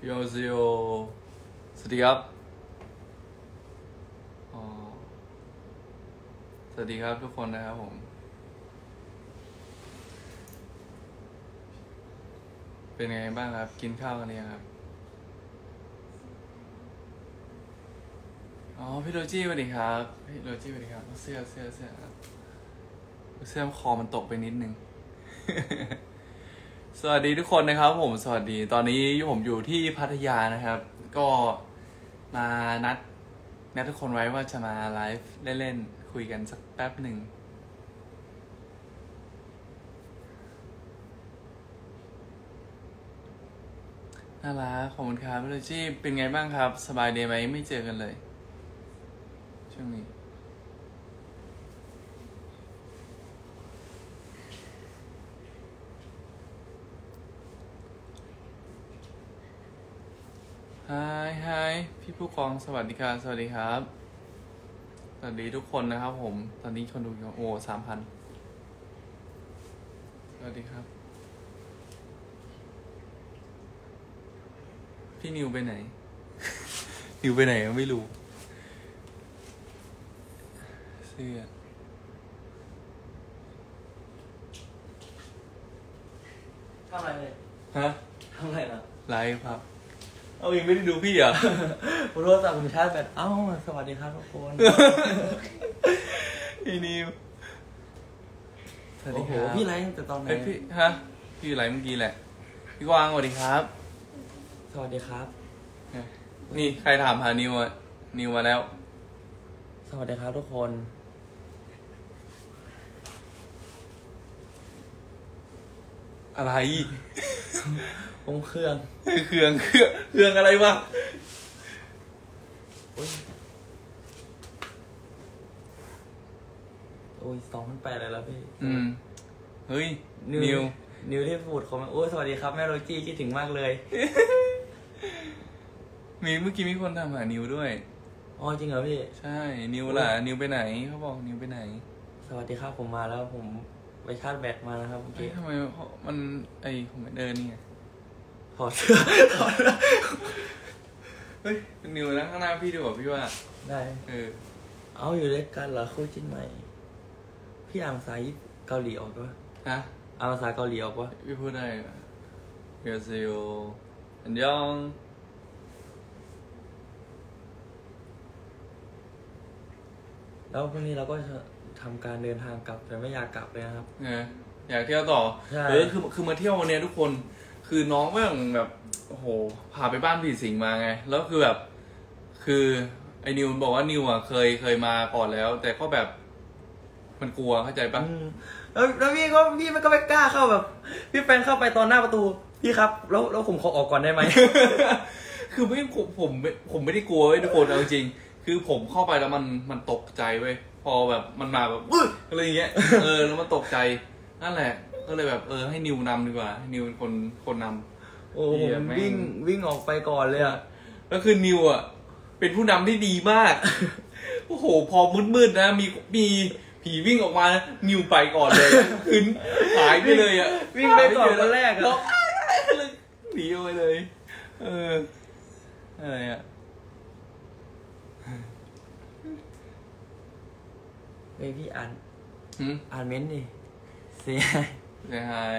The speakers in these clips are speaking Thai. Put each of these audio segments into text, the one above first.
โยซิโอสวัสดีครับสวัสดีครับทุกคนนะครับผมเป็นไงบ้างครับกินข้าวกันยังครับพี่โรจี้สวัสดีครับพี่โรจี้สวัสดีครับเสื้อครับเสื้อคอมันตกไปนิดนึง สวัสดีทุกคนนะครับผมสวัสดีตอนนี้ผมอยู่ที่พัทยานะครับก็มานัดทุกคนไว้ว่าจะมาไลฟ์เล่นๆคุยกันสักแป๊บหนึ่งน่ารักขอบคุณครับพี่โรจี้เป็นไงบ้างครับสบายดีไหมไม่เจอกันเลยช่วงนี้ฮายพี่ผู้กองสวัสดีครับสวัสดีครับสวัสดีทุกคนนะครับผมตอนนี้คนดูอยู่3,000สวัสดีครับพี่นิวไปไหน นิวไปไหนไม่รู้เสื้อทำอะไรเลยฮะทำอะไรนะไลฟ์ครับเอายังไม่ได้ดูพี่เหรอผมโทรศัพท์ผมชาร์จแบตสวัสดีครับทุกคนพี่นิวสวัสดีครับพี่ไลฟ์แต่ตอนไหนพี่พี่ไลฟ์เมื่อกี้แหละพี่กวางสวัสดีครับสวัสดีครับนี่ใครถามหานิวอ่ะนิวมาแล้วสวัสดีครับทุกคนอะไรผมเครื่องอะไรวะโอ้ย2008เลยแล้วพี่เฮ้ยนิวที่พูดเขาสวัสดีครับแม่โรจี้คิดถึงมากเลยเมื่อกี้มีคนถามหานิวด้วยจริงเหรอพี่ใช่นิวล่ะนิวไปไหนเขาบอกนิวไปไหนสวัสดีครับผมมาแล้วผมไปชาร์จแบตมานะครับโอเคทำไมมันผมไม่เดินนี่ไงถอดเสื้อเฮ้ยเป็นนิวนะข้างหน้าพี่ดีกว่าพี่ว่าได้อยู่ด้วยกันเหรอคู่จิ้นใหม่พี่อ่านภาษาเกาหลีออกปะฮะอ่านภาษาเกาหลีออกปะพี่พูดได้เยอซิโออันยองแล้วพรุ่งนี้เราก็จะทำการเดินทางกลับแต่ไม่อยากกลับเลยนะครับอยากเที่ยวต่อคือมาเที่ยววันนี้ทุกคนคือน้องแบบโอ้โหพาไปบ้านผีสิงมาไงแล้วคือแบบคือไอ้นิวบอกว่านิวอ่ะเคยมาก่อนแล้วแต่ก็แบบมันกลัวเข้าใจปะแล้วพี่มันก็ไม่กล้าเข้าแบบพี่แฟนเข้าไปตอนหน้าประตูพี่ครับแล้วผมขอออกก่อนได้ไหมคือผมไม่ได้กลัวเว้ยทุกคนเอาจริงคือผมเข้าไปแล้วมันตกใจเว้ยพอแบบมันมาแบบอะไรอย่างเงี้ยแล้วมันตกใจนั่นแหละก็เลยแบบให้นิวนำดีกว่านิวเป็นคนนำผมวิ่งออกไปก่อนเลยอ่ะแล้วคือนิวอ่ะเป็นผู้นำที่ดีมากโอ้โหพอมืดๆนะมีผีวิ่งออกมานิวไปก่อนเลยขึ้นหายไปเลยอ่ะวิ่งไปก่อนคนแรกแล้วหนีไปเลยอะไรอ่ะพี่อ่านเม้นต์ดิเสียหาย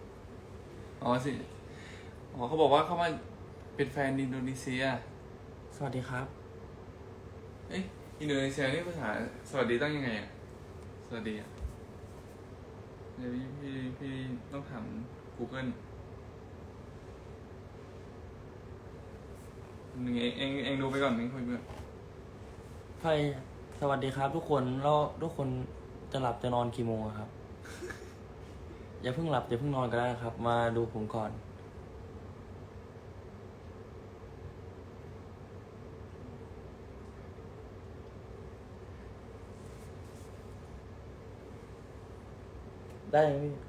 เขาบอกว่าเขามาเป็นแฟนอินโดนีเซียสวัสดีครับอินโดนีเซียนี่ภาษาสวัสดีตั้งยังไงอ่ะสวัสดีอ่ะเดี๋ยวพี่ต้องถาม Google หนึ่งเองดูไปก่อนเองคุยไปก่อนสวัสดีครับทุกคนแล้วทุกคนจะหลับจะนอนกี่โมงครับ อย่าเพิ่งหลับอย่าเพิ่งนอนก็ได้ครับมาดูผมก่อนได้ไหมพี่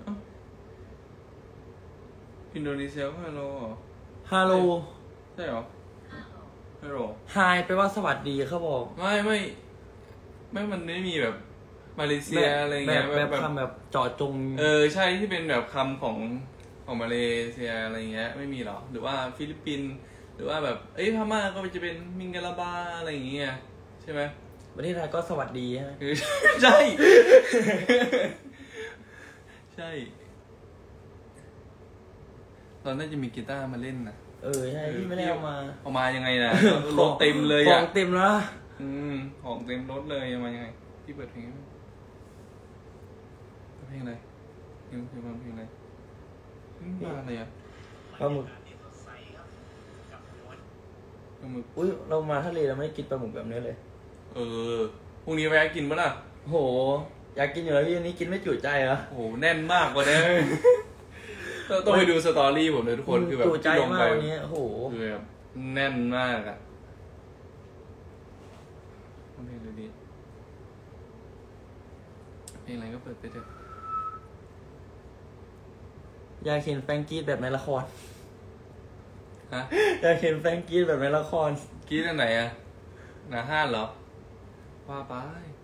อินโดนีเซียก็ฮัลโหลใช่เหรอฮัลโหลไฮแปลว่าสวัสดีเขาบอกไม่มันไม่มีแบบมาเลเซียอะไรเงี้ยแบบคำแบบเจาะจงใช่ที่เป็นแบบคำของมาเลเซียอะไรเงี้ยไม่มีหรอหรือว่าฟิลิปปินส์รือว่าแบบพม่าก็จะเป็นมิงกะลาบาอะไรอย่างเงี้ยใช่ไหมประเทศไทยก็สวัสดีใช่ไหมใช่ใช่เราน่าจะมีกีตาร์มาเล่นนะใช่พี่ไม่ได้เอามายังไงนะรถเต็มเลยของเต็มแล้วของเต็มรถเลยมายังไงพี่เปิดเพลงอะไรเพลงอะไรมาอะไรอ่ะปลาหมึกอุ้ยเรามาทะเลเราไม่กินปลาหมึกแบบนี้เลยพรุ่งนี้แวะกินปะล่ะโหอยากกินอยู่แล้วพี่อันนี้กินไม่จุใจเหรอโหแน่นมากกว่านี้ต้องไปดูสตอรี่ผมเลยทุกคนคือแบบจุใจมากวันนี้โหคือแบบแน่นมากอ่ะเพลงอะไรดีเพลงอะไรก็เปิดไปเถอะอยากเห็นแฟรงกี้แบบในละครฮะอยากเห็นแฟรงกี้แบบในละครกี้อันไหนอ่ะหน้าห้านเหรอว่าไป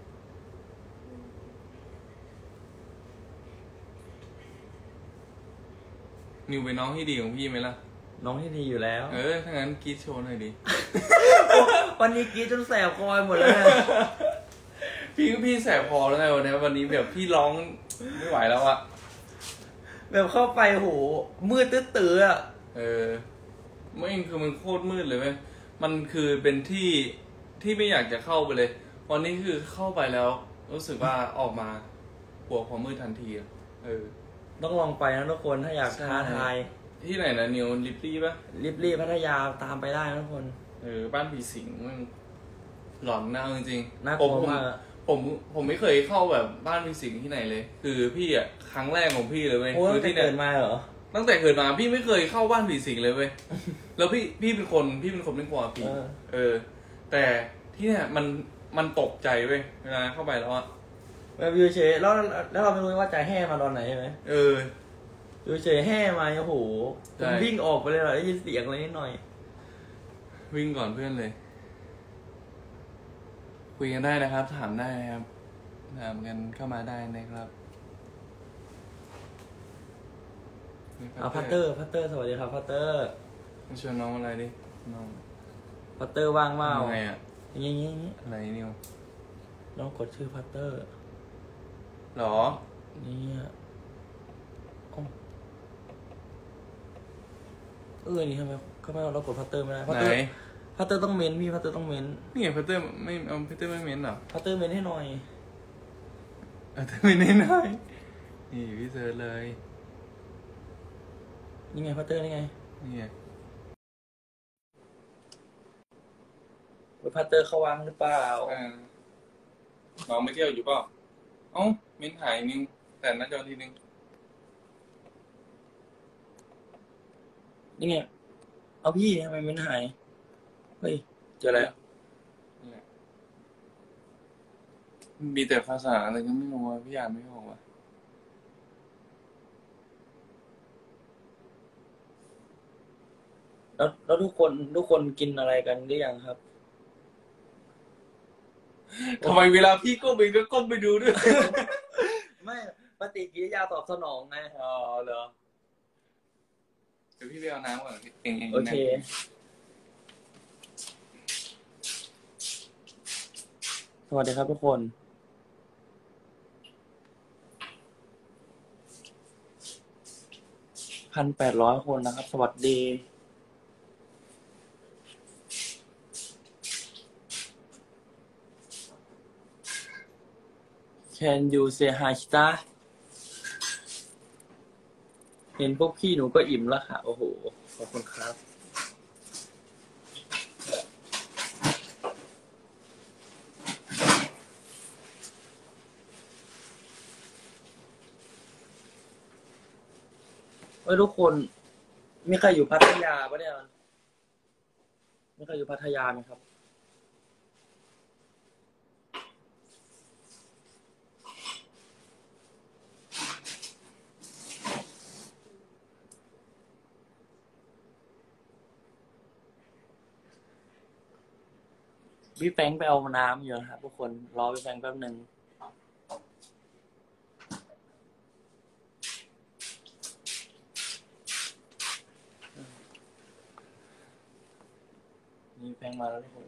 นิวเป็นน้องที่ดีของพี่ไหมล่ะน้องที่ดีอยู่แล้วถ้างั้นกีดโชว์หน่อยดิวันนี้กีดจนแสบคอหมดแล้วพี่แสบคอแล้วไงวันนี้แบบพี่ร้องไม่ไหวแล้วอะแบบเข้าไปโหมืดตื้อๆอะไม่คือมันโคตรมืดเลยเว้ยมันคือเป็นที่ไม่อยากจะเข้าไปเลยวันนี้คือเข้าไปแล้วรู้สึกว่าออกมาหัวความมืดทันทีต้องลองไปนะทุกคนถ้าอยากท้าทายที่ไหนนะนิวลิปลี่ปะลิปลี่พัทยาตามไปได้นะทุกคนบ้านผีสิงมันหลอนนะจริงๆน่ากลัวมากผมไม่เคยเข้าแบบบ้านผีสิงที่ไหนเลยคือพี่อ่ะครั้งแรกของพี่เลยเว้ยคือที่เกิดมาเหรอตั้งแต่เกิดมาพี่ไม่เคยเข้าบ้านผีสิงเลยเว้ยแล้วพี่เป็นคนไม่กลัวผีแต่ที่เนี่ยมันตกใจเว้ยเวลาเข้าไปแล้วอะแบบวิวเฉยแล้วเราไม่รู้ว่าใจแห่มาตอนไหนใช่ไหมวิวเฉยแห่มาโอ้โหผมวิ่งออกไปเลยได้ยินเสียงอะไรนิดหน่อยวิ่งก่อนเพื่อนเลยคุยกันได้นะครับถามได้นะครับถามกันเข้ามาได้นะครับพัตเตอร์สวัสดีครับพัตเตอร์มาชวนน้องอะไรดิน้องพัตเตอร์ว่างเปล่าไงอ่ะงี้อะไรนิวน้องกดชื่อพัตเตอร์หรอนี่นี่ทำไมเรากดพัตเตอร์ไม่ได้พัตเตอร์ต้องเม้นพี่พัตเตอร์ต้องเม้นนี่ไงพัตเตอร์ไม่เอาพัตเตอร์ไม่เม้นหรอพัตเตอร์เม้นให้หน่อยพัตเตอร์เม้นให้หน่อยนี่พี่เซิร์ชเลยนี่ไงพัตเตอร์นี่ไงพัตเตอร์เขาวางหรือเปล่าน้องไม่เที่ยวอยู่เปล่ามิ้นหายนึงแต่หน้าจอทีนึงนี่ไงเอาพี่ทำไมมิ้นหายเฮ้ยเจอแล้วมีแต่ภาษาอะไรก็ไม่รู้ว่าพี่อ่านไม่ออกว่ะแล้วทุกคนกินอะไรกันหรือยังครับทำไมเวลาพี่ก้มเองก็ก้มไปดูด้วยไม่ปฏิกิริยาตอบสนองไงเหรอเดี๋ยวพี่ไปเอาน้ำก่อนเองโอเคสวัสดีครับทุกคน1,800 คนนะครับสวัสดี Can you say hi จ้าเห็นพวกพี่หนูก็อิ่มแล้วค่ะโอ้โหขอบคุณครับทุกคนมีใครอยู่พัทยาปะเนี่ยมีใครอยู่พัทยาไหมครับพี่แฟงไปเอาน้ำอยู่นะครับทุกคนรอพี่แฟงแป๊บนึงมาแล้วทุกคน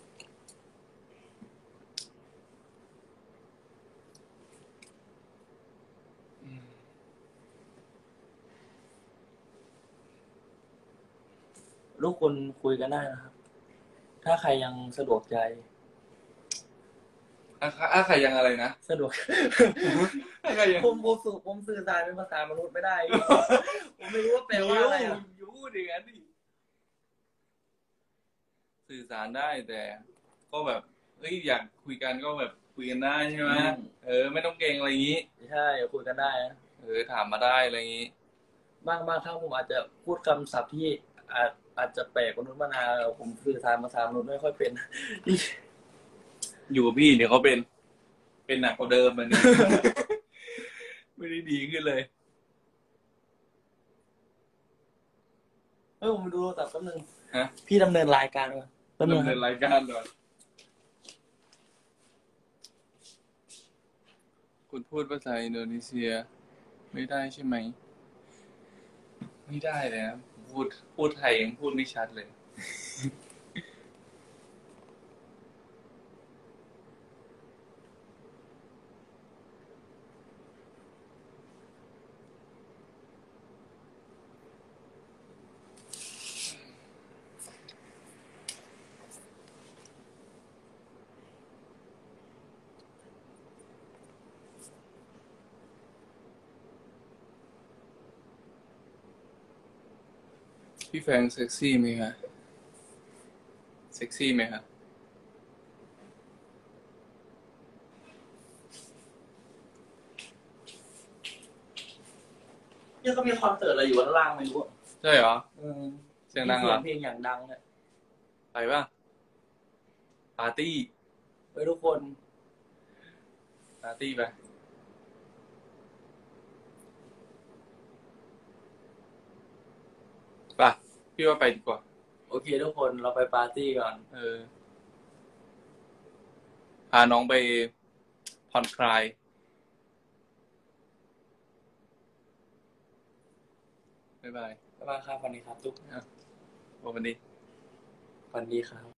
ทุกคนคุยกันได้นะครับถ้าใครยังสะดวกใจใครยังอะไรนะสะดวกใครยังผมสื่อสารเป็นภาษามนุษย์ไม่ได้ ผมไม่รู้ว่าแปลว่าอะไรอ่ะยูดิงั้นดิสื่อสารได้แต่ก็แบบเอ้ยอยากคุยกันก็แบบคุยกันได้ใช่ไหมไม่ต้องเกรงอะไรอย่างนี้ใช่คุยกันได้นะถามมาได้อะไรอย่างนี้บางครั้งผมอาจจะพูดคำศัพท์ที่อาจจะแปลกกว่ามนุษย์มนาผมสื่อสารภาษามนุษย์ไม่ค่อยเป็นอยู่กับพี่เดี๋ยวเขาเป็นหนักกว่าเดิมอันนี้ ไม่ได้ดีขึ้นเลยผมดูโทรศัพท์แป๊บนึงฮะพี่ดำเนินรายการก่อนดำเนินรายการก่อนคุณพูดภาษาอินโดนีเซียไม่ได้ใช่ไหมไม่ได้เลยนะพูดไทยยังพูดไม่ชัดเลยพี่แฟงเซ็กซี่ไหมคะเซ็กซี่ไหมคะเนี่ยก็มีคอนเสิร์ตอะไรอยู่ข้างล่างไม่รู้ใช่เหรอเสียงดังเหรอเพลงอย่างดังเลยไปป่ะปาร์ตี้ทุกคนปาร์ตี้ไปป่ะพี่ว่าไปดีกว่าโอเคทุกคนเราไปปาร์ตี้ก่อนพาน้องไปผ่อนคลายบ๊ายบายครับวันนี้ครับทุกวันนี้วันดีครับ